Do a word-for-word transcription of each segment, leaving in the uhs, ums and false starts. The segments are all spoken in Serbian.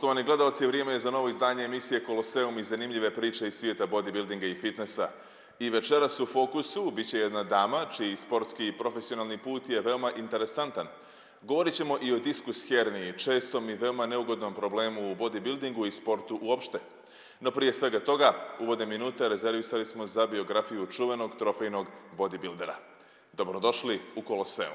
Poštovani gledalci, vrijeme je za novo izdanje emisije Koloseum i zanimljive priče iz svijeta bodybuildinga i fitnessa. I večeras u fokusu bit će jedna dama, čiji sportski i profesionalni put je veoma interesantan. Govorit ćemo i o diskus herniji, čestom i veoma neugodnom problemu u bodybuildingu i sportu uopšte. No prije svega toga, uvodne minute rezervisali smo za biografiju čuvenog trofejnog bodybuildera. Dobrodošli u Koloseum.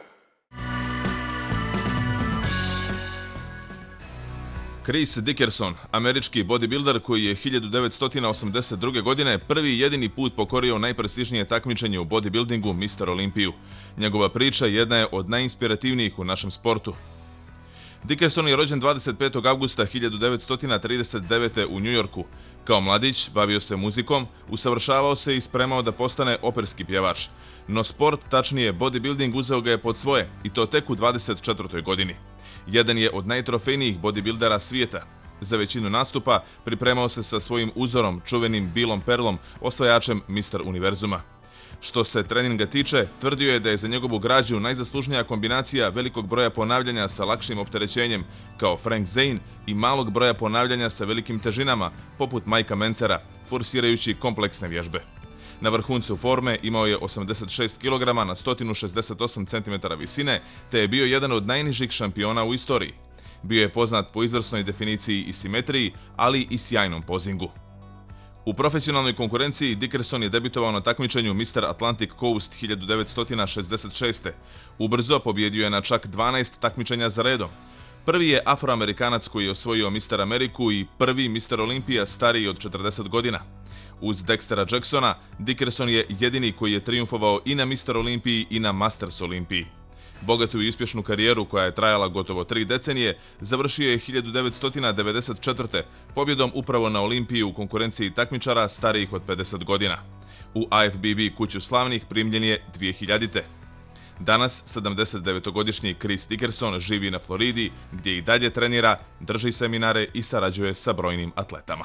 Chris Dickerson, američki bodybuilder koji je hiljadu devetsto osamdeset druge. godine prvi i jedini put pokorio najprestižnije takmičenje u bodybuildingu mister Olimpiju. Njegova priča jedna je od najinspirativnijih u našem sportu. Dickerson je rođen dvadeset petog avgusta hiljadu devetsto trideset devete. u Njujorku. Kao mladić bavio se muzikom, usavršavao se i spremao da postane operski pjevač. No sport, tačnije bodybuilding, uzeo ga je pod svoje i to tek u dvadeset četvrtoj. godini. Jedan je od najtrofejnijih bodybuildera svijeta. Za većinu nastupa pripremao se sa svojim uzorom, čuvenim Billom Pearlom, osvajačem mister Univerzuma. Što se treninga tiče, tvrdio je da je za njegovu građu najzaslužnija kombinacija velikog broja ponavljanja sa lakšim opterećenjem, kao Frank Zane, i malog broja ponavljanja sa velikim težinama, poput Mikea Mencera, forsirajući kompleksne vježbe. Na vrhuncu forme imao je osamdeset šest kilograma na sto šezdeset osam centimetara visine, te je bio jedan od najnižih šampiona u istoriji. Bio je poznat po izvrsnoj definiciji i simetriji, ali i sjajnom pozingu. U profesionalnoj konkurenciji Dickerson je debitovao na takmičenju mister Atlantic Coast hiljadu devetsto šezdeset šeste. Ubrzo pobjedio je na čak dvanaest takmičenja za redom. Prvi je Afroamerikanac koji je osvojio mister Ameriku i prvi mister Olimpija stariji od četrdeset godina. Uz Dextera Jacksona, Dickerson je jedini koji je trijumfovao i na mister Olimpiji i na Masters Olimpiji. Bogatu i uspješnu karijeru koja je trajala gotovo tri decenije, završio je hiljadu devetsto devedeset četvrte. pobjedom upravo na Olimpiji u konkurenciji takmičara starijih od pedeset godina. U A F B B kuću slavnih primljen je dvije hiljadite. Danas sedamdesetdevetogodišnji Chris Dickerson živi na Floridi, gdje i dalje trenira, drži seminare i sarađuje sa brojnim atletama.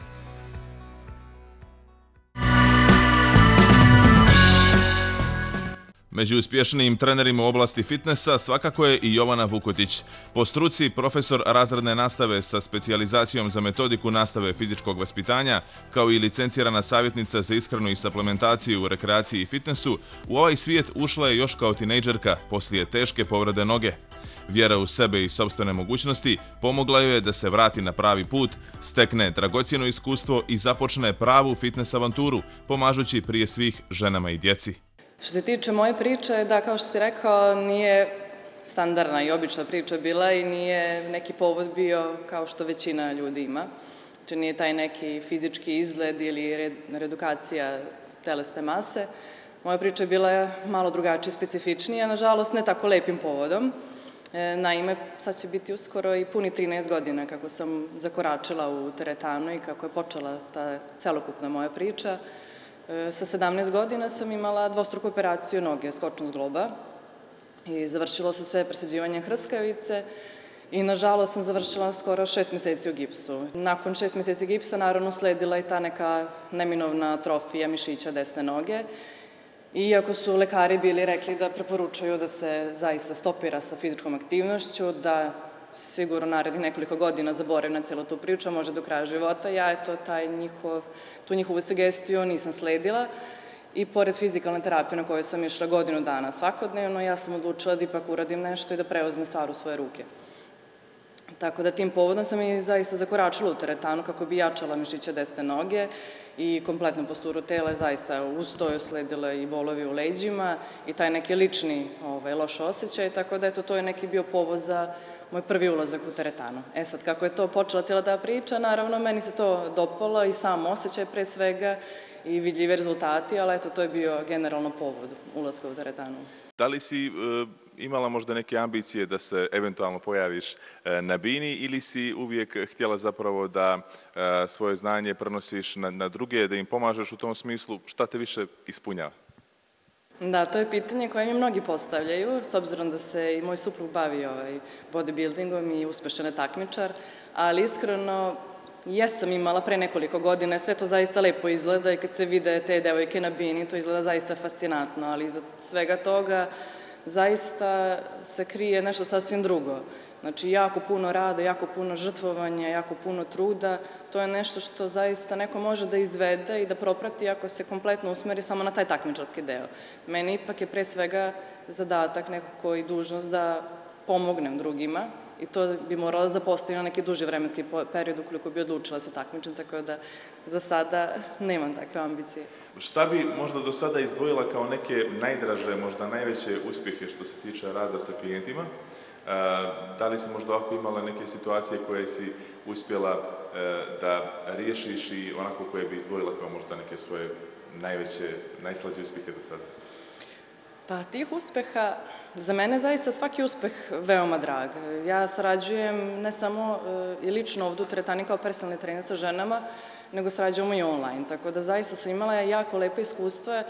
Među uspješnijim trenerima u oblasti fitnessa svakako je i Jovana Vukotić. Po struci profesor razredne nastave sa specijalizacijom za metodiku nastave fizičkog vaspitanja, kao i licencirana savjetnica za ishranu i suplementaciju u rekreaciji i fitnessu, u ovaj svijet ušla je još kao tinejdžerka poslije teške povrede noge. Vjera u sebe i sopstvene mogućnosti pomogla joj je da se vrati na pravi put, stekne dragocjeno iskustvo i započne pravu fitness avanturu, pomažući prije svih ženama i djeci. Što se tiče moje priče, da, kao što si rekao, nije standardna i obična priča bila i nije neki povod bio kao što većina ljudi ima. Znači nije taj neki fizički izgled ili reedukacija telesne mase. Moja priča je bila malo drugačija i specifičnija, nažalost ne tako lepim povodom. Naime, sad će biti uskoro i puni trinaest godina kako sam zakoračila u teretanu i kako je počela ta celokupna moja priča. Sa sedamnaest godina sam imala dvostruku operaciju noge, skočnog zgloba, i završilo se sve presađivanje hrskavice i nažalost sam završila skoro šest mjeseci u gipsu. Nakon šest mjeseci gipsa naravno sledila i ta neka neminovna atrofija mišića desne noge. Iako su lekari bili rekli da preporučuju da se zaista stopira sa fizičkom aktivnošću, da sigurno narednih nekoliko godina zaboravim na cijelu tu priču, može do kraja života, ja eto taj njihov, tu njihovu sugestiju nisam sledila i pored fizikalne terapije na kojoj sam išla godinu dana svakodnevno, ja sam odlučila da ipak uradim nešto i da preuzmem stvar u svoje ruke. Tako da tim povodom sam i zaista zakoračila u teretanu kako bi jačala mišiće desne noge i kompletnu posturu tela, zaista uz to je sledila i bolovi u leđima i taj neki lični ovaj, loš osjećaj, tako da eto to je neki bio povod za moj prvi ulazak u teretanu. E sad, kako je to počela cijela ta priča, naravno, meni se to dopalo i sam osjećaj pre svega i vidljivi rezultati, ali eto, to je bio generalno povod ulaska u teretanu. Da li si e, imala možda neke ambicije da se eventualno pojaviš e, na bini ili si uvijek htjela zapravo da e, svoje znanje prenosiš na, na druge, da im pomažeš u tom smislu? Šta te više ispunjava? Da, to je pitanje koje mi mnogi postavljaju, s obzirom da se i moj suprug bavi ovaj bodybuildingom i uspešan je takmičar, ali iskreno jesam imala pre nekoliko godina, sve to zaista lepo izgleda i kad se vide te devojke na bini, to izgleda zaista fascinantno, ali iza svega toga zaista se krije nešto sasvim drugo. Znači, jako puno rada, jako puno žrtvovanja, jako puno truda. To je nešto što zaista neko može da izvede i da proprati ako se kompletno usmeri samo na taj takmičarski deo. Meni ipak je pre svega zadatak nekako i dužnost da pomognem drugima i to bi morala zapostaviti na neki duži vremenski period ukoliko bi odlučila se takmičem, tako da za sada nemam takve ambicije. Šta bi možda do sada izdvojila kao neke najdraže, možda najveće uspjehe što se tiče rada sa klijentima? Da li si možda ovako imala neke situacije koje si uspjela da riješiš i onako koje bi izdvojila kao možda neke svoje najveće, najslađe uspjehe do sada? Pa tih uspeha, za mene zaista svaki uspeh veoma drag. Ja sarađujem ne samo i lično ovdje u teretani kao personalni trener sa ženama, nego sarađujemo i online. Tako da zaista sam imala jako lepe iskustva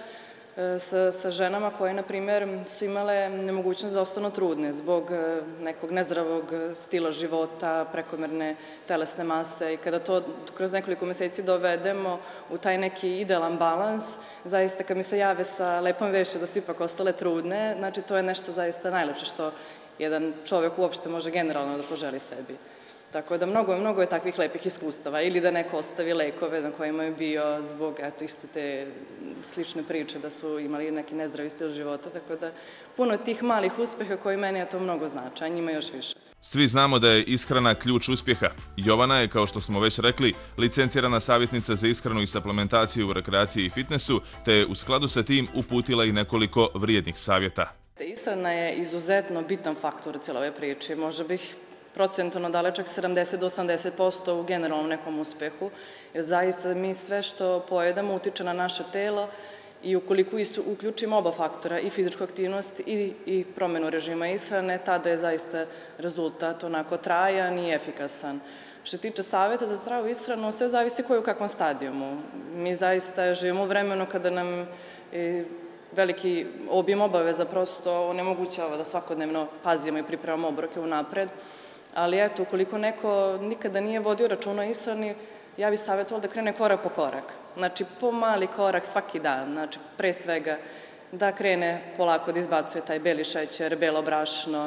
sa, sa ženama koje, na primjer, su imale nemogućnost da ostanu trudne zbog nekog nezdravog stila života, prekomerne telesne mase i kada to kroz nekoliko meseci dovedemo u taj neki idealan balans, zaista kad mi se jave sa lepom vešću da su ipak ostale trudne, znači to je nešto zaista najlepše što jedan čovjek uopšte može generalno da poželi sebi. Tako da mnogo, mnogo je takvih lepih iskustava. Ili da neko ostavi lekove na kojima je bio zbog, eto, isto te slične priče da su imali neki nezdravi stil života. Tako da puno tih malih uspeha koji meni je to mnogo značaj, a njima još više. Svi znamo da je ishrana ključ uspjeha. Jovana je, kao što smo već rekli, licencirana savjetnica za ishranu i suplementaciju u rekreaciji i fitnessu, te je u skladu sa tim uputila i nekoliko vrijednih savjeta. Ishrana je izuzetno bitan faktor u cijeloj ove priče. Možda bih procentualno dale čak sedamdeset do osamdeset posto u generalnom nekom uspehu, jer zaista mi sve što pojedamo utiče na naše telo i ukoliko uključimo oba faktora, i fizičku aktivnost i, i promenu režima ishrane, tada je zaista rezultat onako trajan i efikasan. Što tiče savjeta za zdravu ishranu, sve zavisi koji u kakvom stadijumu. Mi zaista živimo u vremenu kada nam e, veliki obim obaveza prosto onemogućava da svakodnevno pazimo i pripremamo obroke unapred. Ali eto, ukoliko neko nikada nije vodio računa o ishrani, ja bih savjetovala da krene korak po korak. Znači, po mali korak svaki dan. Znači, pre svega da krene polako da izbacuje taj beli šećer, belo brašno,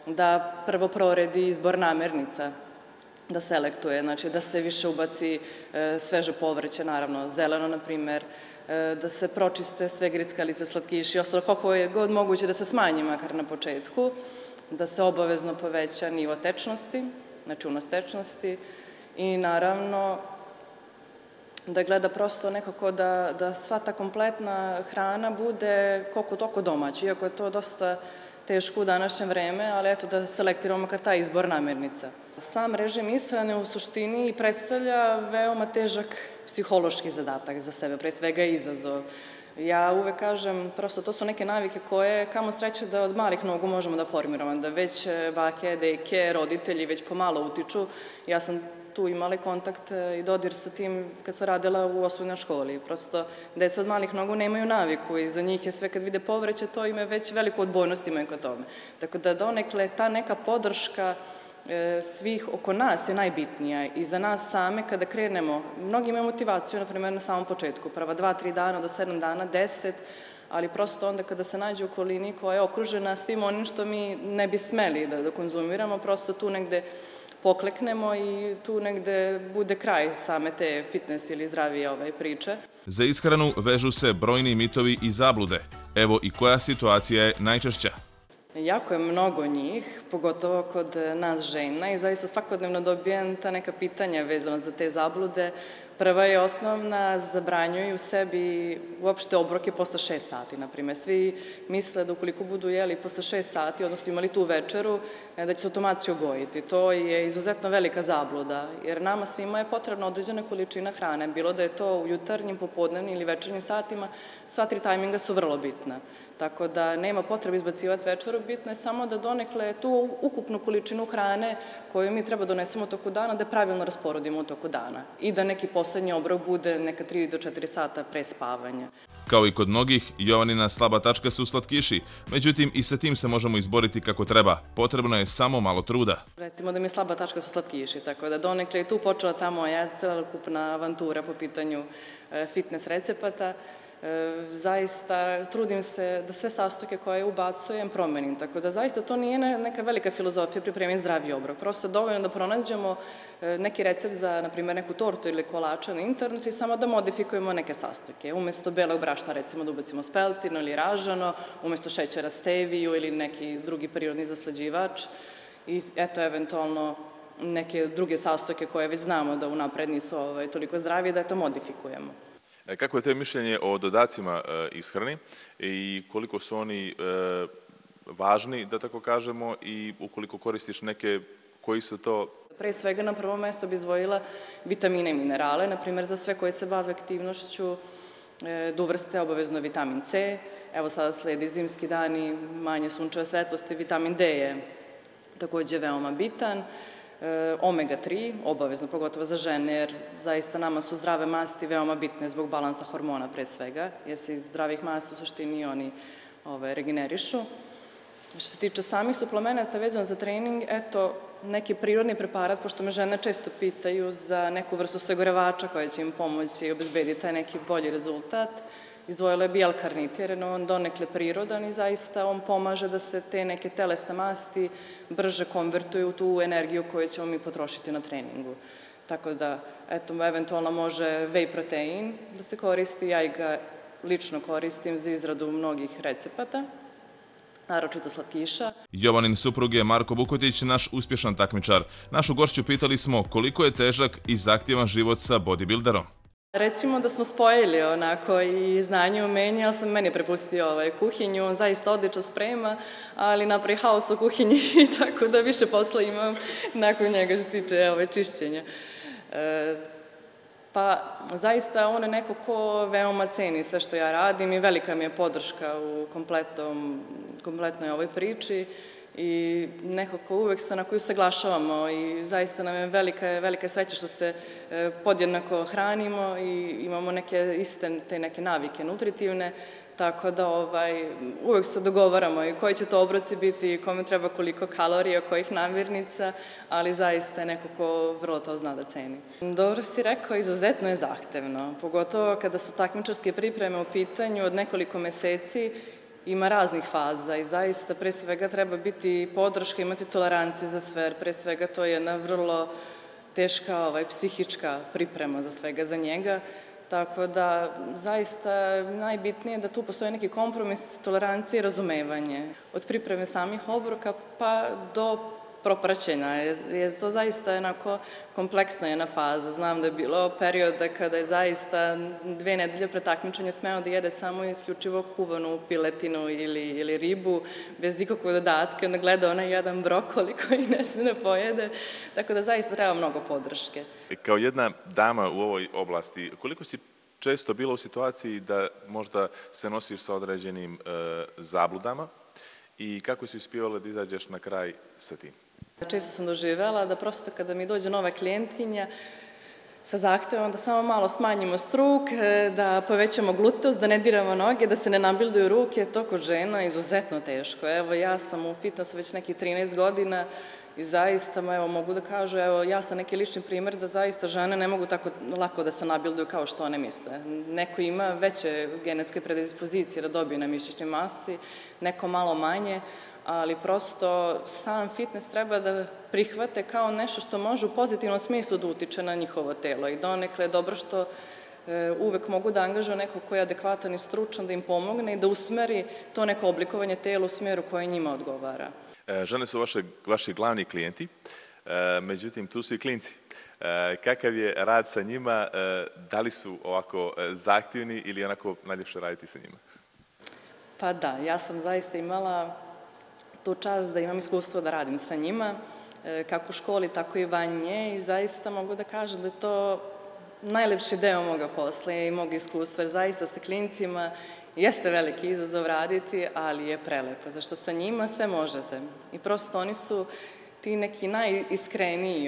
da prvo proredi izbor namirnica, da selektuje, znači da se više ubaci e, sveže povrće, naravno zeleno, na primer, e, da se pročiste sve grickalice, slatkiši i ostalo koliko je god moguće da se smanji makar na početku, da se obavezno poveća nivo tečnosti, znači unos tečnosti i naravno da gleda prosto nekako da, da sva ta kompletna hrana bude koliko toliko domaća, iako je to dosta teško u današnje vreme, ali eto da selektiramo makar taj izbor namirnica. Sam režim ishrane u suštini predstavlja veoma težak psihološki zadatak za sebe, pre svega izazov. Ja uvek kažem, prosto to su neke navike koje, kamo sreće da od malih nogu možemo da formiramo, da već bake, deke, roditelji već pomalo utiču. Ja sam tu imala kontakt i dodir sa tim kad sam radila u osnovnoj školi. Prosto, deca od malih nogu nemaju naviku i za njih je sve kad vide povrće, to im je već veliku odbojnost imaju kod tome. Tako da donekle ta neka podrška svih oko nas je najbitnija i za nas same kada krenemo. Mnogi imaju motivaciju, na primjer, na samom početku, prva dva, tri dana do sedam dana, deset, ali prosto onda kada se nađe u okolini koja je okružena svim onim što mi ne bi smeli da, da konzumiramo, prosto tu negde pokleknemo i tu negde bude kraj same te fitness ili zdravije ove priče. Za ishranu vežu se brojni mitovi i zablude. Evo i koja situacija je najčešća. Jako je mnogo njih, pogotovo kod nas žena i zaista svakodnevno dobijam ta neka pitanja vezana za te zablude. Prva je osnovna, zabranjuju sebi uopšte obroke posle šest sati, na primjer. Svi misle da ukoliko budu jeli posle šest sati, odnosno imali tu večeru, da će se automatski ogojiti. To je izuzetno velika zabluda, jer nama svima je potrebna određena količina hrane, bilo da je to u jutarnjim, popodnevnim ili večernjim satima, sva tri tajminga su vrlo bitna. Tako da nema potrebe izbacivati večeru, bitno je samo da donekle tu ukupnu količinu hrane koju mi treba donesemo u toku dana, da pravilno rasporedimo u toku dana i da neki poslednji obrok bude neka tri do četiri sata pre spavanja. Kao i kod mnogih, Jovanina slaba tačka su slatkiši, međutim i sa tim se možemo izboriti kako treba. Potrebno je samo malo truda. Recimo da mi je slaba tačka su slatkiši, tako da donekle je tu počela ta moja celokupna avantura po pitanju fitness recepata. zaista trudim se da sve sastojke koje ubacujem promenim, tako da zaista to nije neka velika filozofija pripremiti zdravi obrok. Prosto je dovoljno da pronađemo neki recept za, na primjer, neku tortu ili kolača na internetu i samo da modifikujemo neke sastojke. Umesto belog brašna, recimo, da ubacimo speltino ili ražano, umesto šećera steviju ili neki drugi prirodni zaslađivač i eto, eventualno neke druge sastojke koje već znamo da unapred nisu toliko zdravi, da to modifikujemo. Kako je tvoje mišljenje o dodacima ishrani i koliko su oni važni, da tako kažemo, i ukoliko koristiš neke, koji su to? Pre svega na prvo mesto bi izdvojila vitamine i minerale, na primjer za sve koji se bave aktivnošću da uvrste obavezno vitamin C. Evo sada sledi zimski dani, manje sunčeve svetlosti, vitamin D je takođe veoma bitan. omega tri, obavezno, pogotovo za žene, jer zaista nama su zdrave masti veoma bitne zbog balansa hormona pre svega, jer se iz zdravih masti u suštini oni regenerišu. Što se tiče samih suplemenata vezano za trening, eto, neki prirodni preparat, pošto me žene često pitaju za neku vrstu sagoravača koja će im pomoći i obezbediti taj neki bolji rezultat, izdvojila je bijalkarnit, jer je on donekle prirodan i zaista on pomaže da se te neke telesne masti brže konvertuju u tu energiju koju ćemo mi potrošiti na treningu. Tako da, eto, eventualno može whey protein da se koristi, ja ga lično koristim za izradu mnogih recepata, naročito slatkiša. Jovanin suprug je Marko Bukotić, naš uspješan takmičar. Našu gošću pitali smo koliko je težak i zahtjevan život sa bodybuilderom. Recimo da smo spojili onako i znanje i umenje, ali sam meni prepustio kuhinju, on zaista odlično sprema, ali napravi haos u kuhinji, tako da više posla imam nakon njega što tiče čišćenja. Pa zaista on je neko ko veoma ceni sve što ja radim i velika mi je podrška u kompletnoj ovoj priči i nekako uvek se na koju saglašavamo i zaista nam je velika sreća što se podjednako hranimo i imamo neke iste te neke navike nutritivne, tako da uvek se dogovaramo i koji će to obroci biti, kome treba koliko kalorija, kojih namirnica, ali zaista je neko ko vrlo to zna da ceni. Dobro si rekao, izuzetno je zahtevno, pogotovo kada su takmičarske pripreme u pitanju od nekoliko meseci, ima raznih faza i zaista pre svega treba biti podrška, imati tolerancije za sve, jer pre svega to je jedna vrlo teška psihička priprema za svega za njega, tako da zaista najbitnije je da tu postoji neki kompromis, tolerancije i razumevanje. Od pripreme samih obroka pa do propraćenja. Je to zaista jednako kompleksna jedna faza. Znam da je bilo perioda kada je zaista dve nedelje pre takmičenja smeo da jede samo isključivo kuvanu piletinu ili ribu, bez ikakvog dodatka, onda gleda onaj jedan brokoli koji ne sme da pojede, tako da zaista treba mnogo podrške. Kao jedna dama u ovoj oblasti, koliko si često bila u situaciji da možda se nosiš sa određenim zabludama i kako si uspijevala da izađeš na kraj sa tim? Često sam doživela da prosto kada mi dođe nova klijentkinja sa zahtevom da samo malo smanjimo struk, da povećamo gluteus, da ne diramo noge, da se ne nabilduju ruke, to kod žena je izuzetno teško. Evo, ja sam u fitnessu već nekih trinaest godina i zaista, evo, mogu da kažu, evo, ja sam neki lični primer da zaista žene ne mogu tako lako da se nabilduju kao što one misle. Neko ima veće genetske predispozicije da dobije na mišićnoj masi, neko malo manje, ali prosto sam fitness treba da prihvate kao nešto što može u pozitivnom smislu da utiče na njihovo telo i donekle je dobro što uvek mogu da angažuju nekog koji je adekvatan i stručan, da im pomogne i da usmeri to neko oblikovanje tela u smjeru koje njima odgovara. Žene su vaši glavni klijenti, međutim tu su i klinci. Kakav je rad sa njima, da li su ovako zahtjevni ili onako najljepše raditi sa njima? Pa da, ja sam zaista imala tu čast da imam iskustvo da radim sa njima, kako u školi, tako i van nje i zaista mogu da kažem da je to najlepši deo moga posla i mog iskustva, jer zaista sa klincima jeste veliki izazov raditi, ali je prelepo, zašto sa njima sve možete. I prosto oni su ti neki najiskreniji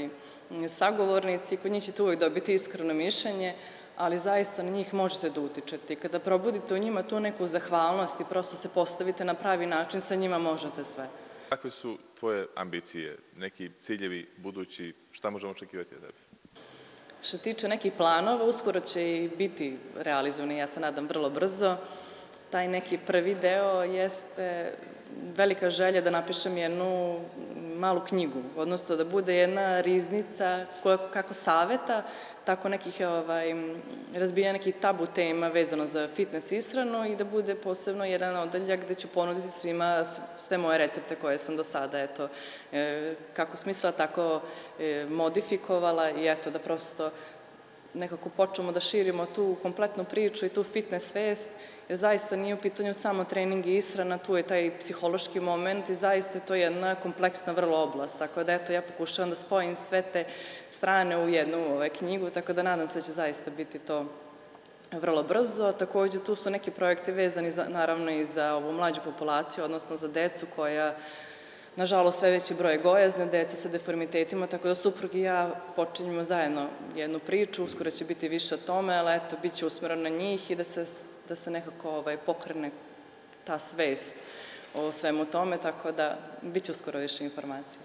sagovornici, kod njih ćete uvijek dobiti iskreno mišljenje, ali zaista na njih možete da utičete. I kada probudite u njima tu neku zahvalnost i prosto se postavite na pravi način, sa njima možete sve. Kakve su tvoje ambicije, neki ciljevi budući, šta možemo očekivati od tebi? Što se tiče nekih planova, uskoro će i biti realizovani, ja se nadam, vrlo brzo. Taj neki prvi deo jeste velika želja da napišem jednu malu knjigu, odnosno da bude jedna riznica kako saveta, tako nekih ovaj, razbijanja nekih tabu tema vezano za fitness ishranu i da bude posebno jedan odeljak gde ću ponuditi svima sve moje recepte koje sam do sada, eto, kako smisla, tako modifikovala i eto, da prosto nekako počnemo da širimo tu kompletnu priču i tu fitness svest, jer zaista nije u pitanju samo trening i ishrana, tu je taj psihološki moment i zaista je to jedna kompleksna vrlo oblast. Tako da, eto, ja pokušavam da spojim sve te strane u jednu ovaj, knjigu, tako da nadam se da će zaista biti to vrlo brzo. Takođe, tu su neki projekti vezani, za, naravno, i za ovu mlađu populaciju, odnosno za decu koja, nažalost, sve veći broj gojazne, dece sa deformitetima, tako da suprug i ja počinjemo zajedno jednu priču, uskoro će biti više o tome, ali eto, bit će usmjereno na njih i da se, da se nekako ovaj, pokrene ta svest o svemu tome, tako da bit će uskoro više informacija.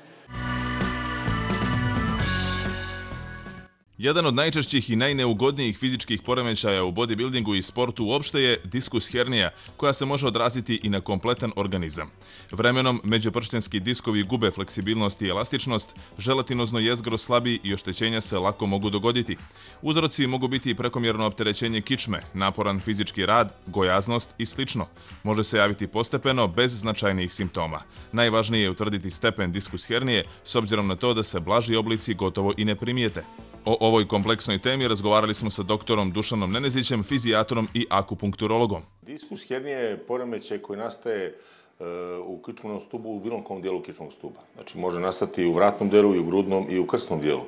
Jedan od najčešćih i najneugodnijih fizičkih poremećaja u bodybuildingu i sportu uopšte je diskus hernija, koja se može odraziti i na kompletan organizam. Vremenom, međuprštenski diskovi gube fleksibilnost i elastičnost, želatinozno jezgro slabi i oštećenja se lako mogu dogoditi. Uzroci mogu biti prekomjerno opterećenje kičme, naporan fizički rad, gojaznost i slično. Može se javiti postepeno, bez značajnijih simptoma. Najvažnije je utvrditi stepen diskus hernije, s obzirom na to da se blaži oblici gotovo i ne primijete. O ovoj kompleksnoj temi razgovarali smo sa doktorom Dušanom Nenezićem, fizijatorom i akupunkturologom. Diskus hernije je poremećaj koji nastaje u kičmenom stubu, u bilo kom dijelu kičmenog stuba. Znači, može nastati i u vratnom delu, i u grudnom, i u krsnom dijelu.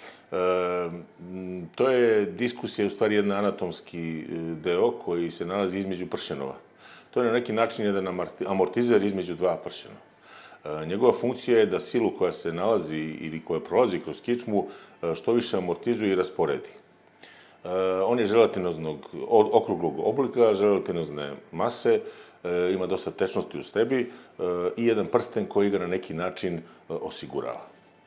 To je, diskus je u stvari jedan anatomski deo koji se nalazi između pršenova. To je na neki način jedan amortizer između dva pršena. Njegova funkcija je da silu koja se nalazi ili koja prolazi kroz kičmu što više amortizuje i rasporedi. On je želatinoznog, okruglog oblika, želatinozne mase, ima dosta tečnosti u stebi i jedan prsten koji ga na neki način osigurava.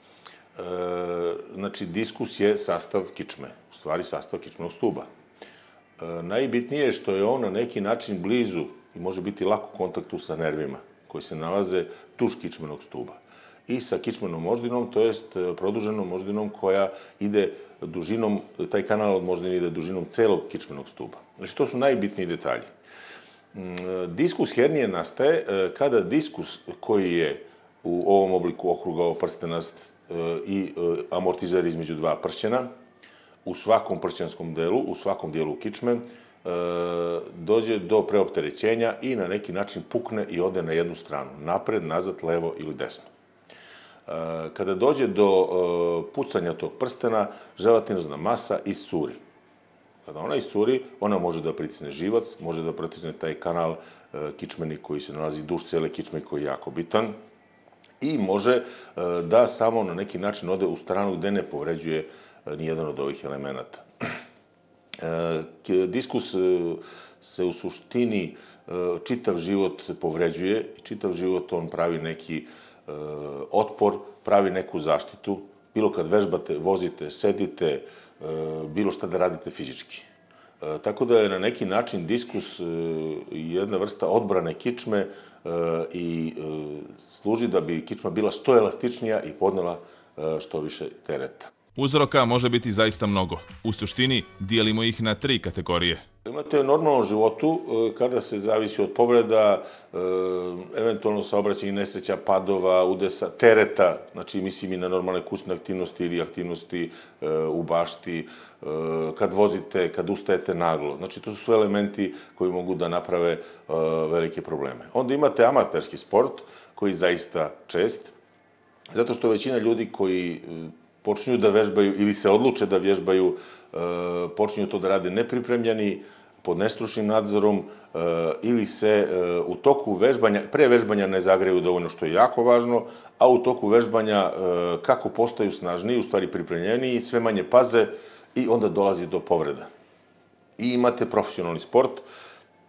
Znači, diskus je sastav kičme, u stvari sastav kičmenog stuba. Najbitnije je što je on na neki način blizu i može biti lako u kontaktu sa nervima koji se nalaze duž kičmenog stuba. I sa kičmenom moždinom, to jest produženom moždinom koja ide dužinom, taj kanal od moždine ide dužinom celog kičmenog stuba. Znači, to su najbitniji detalji. Diskus hernije nastaje kada diskus koji je u ovom obliku okrugao prstenast i amortizer između dva pršćena, u svakom pršćanskom delu, u svakom dijelu kičme, dođe do preopterećenja i na neki način pukne i ode na jednu stranu, napred, nazad, levo ili desno. Kada dođe do pucanja tog prstena, želatinozna masa iscuri. Kada ona iscuri, ona može da pritisne živac, može da pritisne taj kanal kičmeni koji se nalazi duž cele kičme koji je jako bitan i može da samo na neki način ode u stranu gde ne povređuje nijedan od ovih elemenata. Diskus se u suštini čitav život povređuje i čitav život on pravi neki otpor, pravi neku zaštitu, bilo kad vežbate, vozite, sedite, bilo šta da radite fizički. Tako da je na neki način diskus jedna vrsta odbrane kičme i služi da bi kičma bila što elastičnija i podnela što više tereta. Uzroka može biti zaista mnogo. U suštini, dijelimo ih na tri kategorije. Imate u normalnom životu, kada se zavisi od povreda, eventualno saobraćajnih nesreća, padova, udesa, tereta, znači mislim i na normalne kućne aktivnosti ili aktivnosti u bašti, kad vozite, kad ustajete naglo. Znači, to su sve elementi koji mogu da naprave velike probleme. Onda imate amaterski sport, koji je zaista čest, zato što većina ljudi koji počinju da vežbaju ili se odluče da vježbaju, počinju to da rade nepripremljeni, pod nestručnim nadzorom ili se u toku vežbanja, pre vežbanja ne zagreju dovoljno, što je jako važno, a u toku vežbanja kako postaju snažniji, u stvari pripremljeniji, sve manje paze i onda dolazi do povreda. I imate profesionalni sport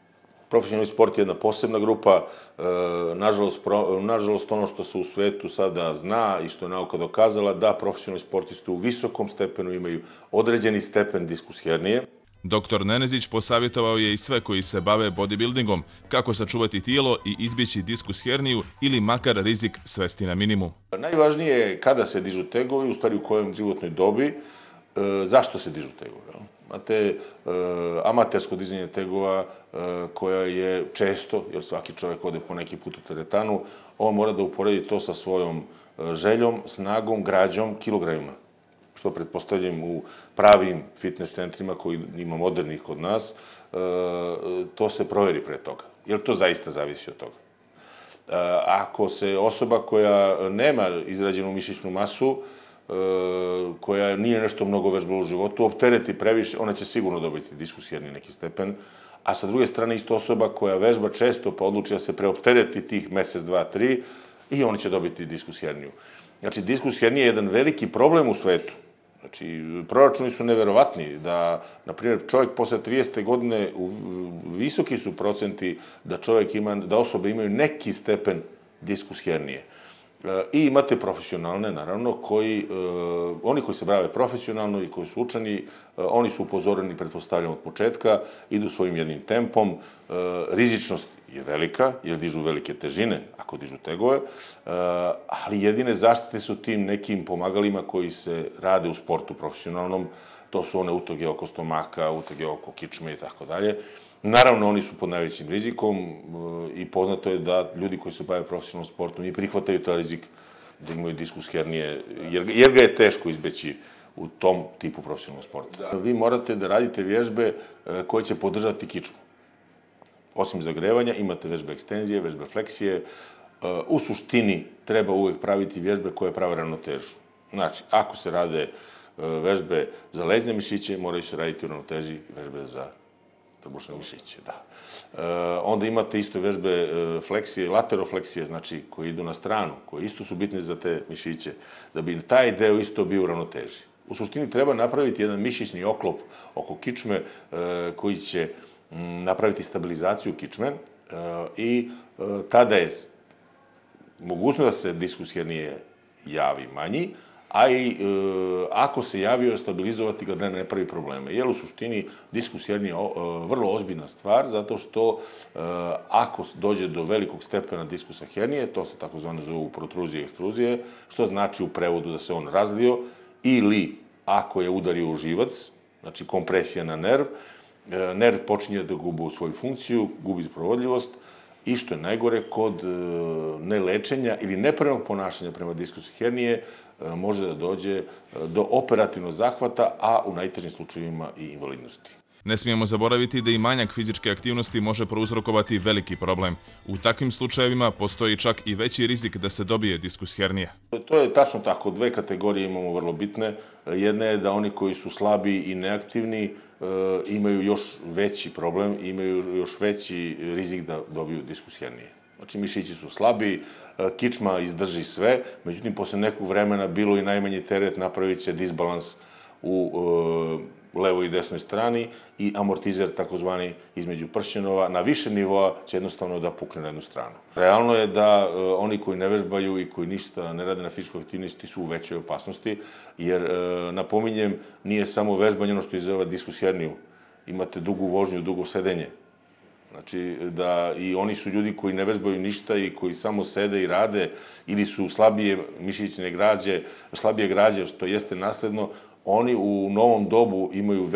Profesionalni sport je jedna posebna grupa. Nažalost, nažalost, ono što se u svetu sada zna i što je nauka dokazala, da profesionalni sportisti u visokom stepenu imaju određeni stepen diskus hernije. Doktor Nenezić posavjetovao je i sve koji se bave bodybuildingom kako sačuvati tijelo i izbjeći diskus herniju ili makar rizik svesti na minimum. Najvažnije je kada se dižu tegovi, u stvari u kojem životnoj dobi, zašto se dižu tegovi. Imate amatersko dizanje tegova koja je često, jer svaki čovjek ode po neki put u teretanu, on mora da uporedi to sa svojom željom, snagom, građom, kilogramima. Što pretpostavljam u pravim fitness centrima koji ima modernih kod nas, to se proveri pre toga. Jer to zaista zavisi od toga. Ako se osoba koja nema izrađenu mišićnu masu, koja nije nešto mnogo vežbala u životu, optereti previše, ona će sigurno dobiti diskus hernije neki stepen, a sa druge strane isto osoba koja vežba često pa odluči da se preoptereti tih mesec, dva, tri i oni će dobiti diskus herniju. Znači, diskus hernije je jedan veliki problem u svetu. Znači, proračuni su neverovatni da, na primjer, čovjek posle tridesete godine, visoki su procenti da čovjek ima, da osobe imaju neki stepen diskus hernije. I imate profesionalne, naravno, koji, oni koji se bave profesionalno i koji su učeni, oni su upozoreni, pretpostavljam, od početka, idu svojim jednim tempom. Rizičnost je velika, jer dižu velike težine, ako dižu tegove, ali jedine zaštite su tim nekim pomagalima koji se rade u sportu profesionalnom. To su one utoge oko stomaka, utoge oko kičme i tako dalje. Naravno, oni su pod najvećim rizikom i poznato je da ljudi koji se bave profesionalnom sportom i prihvataju taj rizik da imaju diskus hernije, jer ga je teško izbeći u tom tipu profesionalnog sporta. Vi morate da radite vježbe koje će podržati kičmu. Osim zagrevanja, imate vežbe ekstenzije, vežbe fleksije. U suštini treba uvek praviti vježbe koje prave ravnotežu. Znači, ako se rade vežbe za leđne mišiće, moraju se raditi u ravnoteži vežbe za trbušne mišiće, da. Onda imate isto vežbe fleksije, laterofleksije, znači koje idu na stranu, koje isto su bitne za te mišiće, da bi taj deo isto bio u ravnoteži. U suštini treba napraviti jedan mišićni oklop oko kičme koji će napraviti stabilizaciju kičme i tada je mogućno da se diskus hernije javi manji, a i ako se javio, stabilizovati ga da ne pravi probleme. Jer u suštini diskus hernije je vrlo ozbiljna stvar, zato što ako dođe do velikog stepena diskusa hernije, to se takozvano zovu protruzije i ekstruzije, što znači u prevodu da se on razlio, ili ako je udario u živac, znači kompresija na nerv, nerv počinje da gubi svoju funkciju, gubi provodljivost, i što je najgore, kod nelečenja ili nepravilnog ponašanja prema diskusu hernije može da dođe do operativnog zahvata, a u najtežim slučajevima i invalidnosti. Ne smijemo zaboraviti da i manjak fizičke aktivnosti može prouzrokovati veliki problem. U takvim slučajevima postoji čak i veći rizik da se dobije diskus hernije. To je tačno tako. Dve kategorije imamo vrlo bitne. Jedna je da oni koji su slabi i neaktivni imaju još veći problem, imaju još veći rizik da dobiju diskus hernije. Znači, mišići su slabi, kičma izdrži sve, međutim, posle nekog vremena bilo i najmanji teret napravit će disbalans u levoj i desnoj strani i amortizer, takozvani između pršćenova, na više nivoa će jednostavno da pukne na jednu stranu. Realno je da oni koji ne vežbaju i koji ništa ne rade na fizičkoj aktivnosti su u većoj opasnosti, jer, napominjem, nije samo vežbanje ono što izazova diskus herniju. Imate dugu vožnju, dugo sedenje. Znači, da i oni su ljudi koji ne vežbaju ništa i koji samo sede i rade, ili su slabije mišićne građe, slabije građe, što jeste nasledno, oni u novom dobu imaju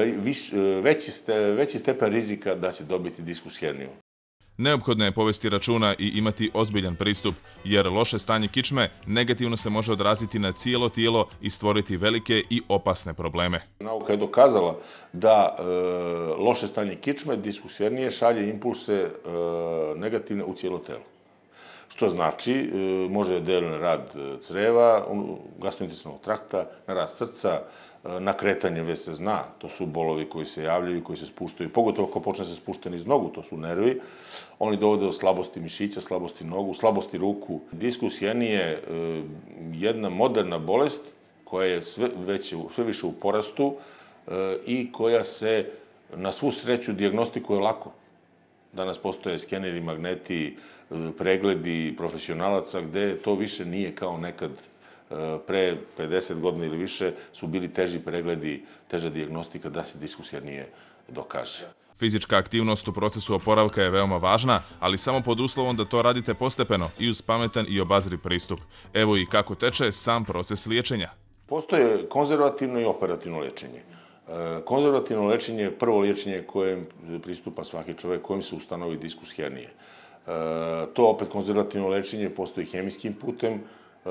veći stepen rizika da će dobiti diskus herniju. Neophodno je povesti računa i imati ozbiljan pristup, jer loše stanje kičme negativno se može odraziti na cijelo tijelo i stvoriti velike i opasne probleme. Nauka je dokazala da loše stanje kičme, diskus hernije, šalje impulse negativne u cijelo telo. Što znači, može da deluje na rad creva, gastrointestinalnog trakta, na rad srca, na kretanje, već se zna, to su bolovi koji se javljaju, koji se spuštaju, pogotovo ako počne se spuštati niz nogu, to su nervi, oni dovode do slabosti mišića, slabosti nogu, slabosti ruku. Diskus hernije je jedna moderna bolest koja je sve više u porastu i koja se na svu sreću dijagnostikuje lako. Danas postoje skeneri, magneti, pregledi profesionalaca gde to više nije kao nekad pre pedeset godina ili više su bili teži pregledi, teža dijagnostika da se diskus hernije dokaže. Fizička aktivnost u procesu oporavka je veoma važna, ali samo pod uslovom da to radite postepeno i uz pametan i obazriv pristup. Evo i kako teče sam proces liječenja. Postoje konzervativno i operativno lečenje. Konzervativno lečenje je prvo liječenje kojem pristupa svaki čovek, kojim se ustanovi diskus hernije. To opet konzervativno lečenje postoji hemijskim putem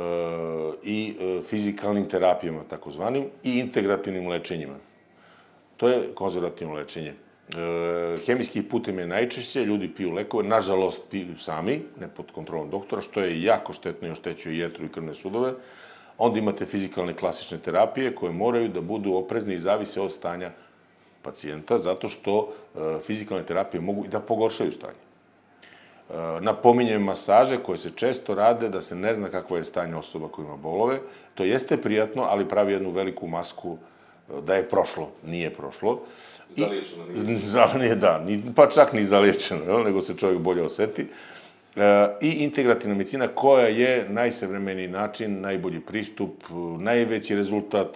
i fizikalnim terapijama, takozvanim, i integrativnim lečenjima. To je konzervativno lečenje. Hemijski putem je najčešće, ljudi piju lekove, nažalost piju sami, ne pod kontrolom doktora, što je jako štetno i oštećuje jetru i krvne sudove. Onda imate fizikalne klasične terapije koje moraju da budu oprezne i zavise od stanja pacijenta, zato što fizikalne terapije mogu i da pogoršaju stanje. Napominjem masaže koje se često rade da se ne zna kakvo je stanje osoba koja ima bolove. To jeste prijatno, ali pravi jednu veliku masku da je prošlo. Nije prošlo. Zaliječeno nije. Da, pa čak ni zaliječeno, nego se čovjek bolje oseti. I integrativna medicina koja je najsavremeniji način, najbolji pristup, najveći rezultat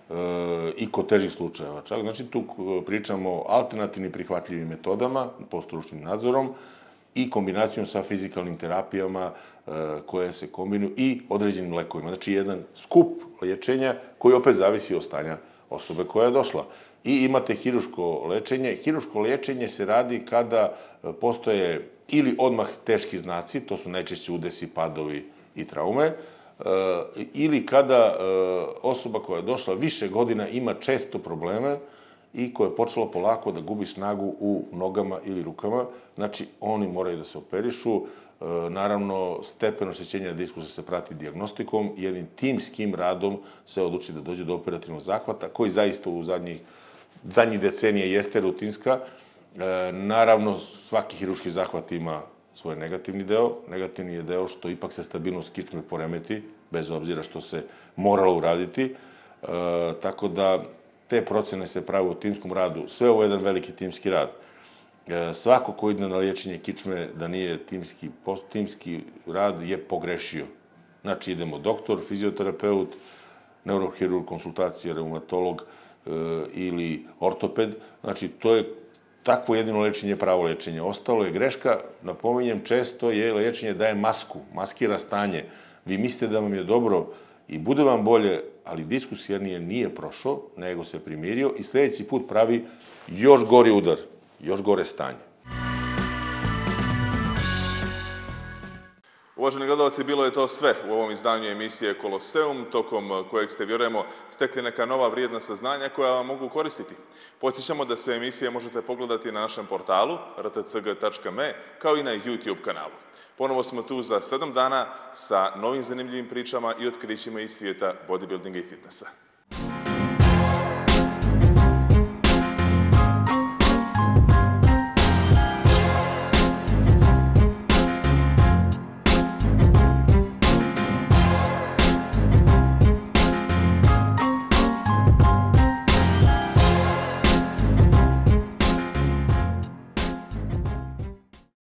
i kod težih slučajeva. Čak, znači, tu pričamo o alternativnim prihvatljivim metodama pod stručnim nadzorom i kombinacijom sa fizikalnim terapijama koje se kombinuju i određenim lekovima. Znači, jedan skup liječenja koji opet zavisi od stanja osobe koja je došla. I imate hiruško lečenje. Hiruško lečenje se radi kada postoje ili odmah teški znaci, to su najčešće udesi, padovi i traume, ili kada osoba koja je došla više godina ima često probleme i koja je počela polako da gubi snagu u nogama ili rukama. Znači, oni moraju da se operišu. Naravno, stepen oštećenja diskusa se prati dijagnostikom i jednim timskim radom se odluči da dođe do operativnog zahvata, koji zaista u zadnjih, zadnjih decenije jeste rutinska. Naravno, svaki hiruški zahvat ima svoj negativni deo. Negativni je deo što ipak se stabilnost kičme poremeti, bez obzira što se moralo uraditi. Tako da te procene se prave u timskom radu. Sve ovo je jedan veliki timski rad. Svako ko ide na liječenje kičme da nije timski, timski rad je pogrešio. Znači, idemo doktor, fizioterapeut, neurohirurg, konsultacija, reumatolog ili ortoped. Znači, to je takvo jedino lečenje, pravo lečenje. Ostalo je greška, napominjem, često je lečenje daje masku, maskira stanje. Vi mislite da vam je dobro i bude vam bolje, ali diskus hernije nije prošao, nego se primirio i sljedeći put pravi još gori udar, još gore stanje. Uvaženi gledalci, bilo je to sve u ovom izdanju emisije Koloseum, tokom kojeg ste, vjerujemo, stekli neka nova vrijedna saznanja koja vam mogu koristiti. Podsjećamo da sve emisije možete pogledati na našem portalu r t c g tačka m e kao i na YouTube kanalu. Ponovo smo tu za sedam dana sa novim zanimljivim pričama i otkrićima iz svijeta bodybuildinga i fitnessa.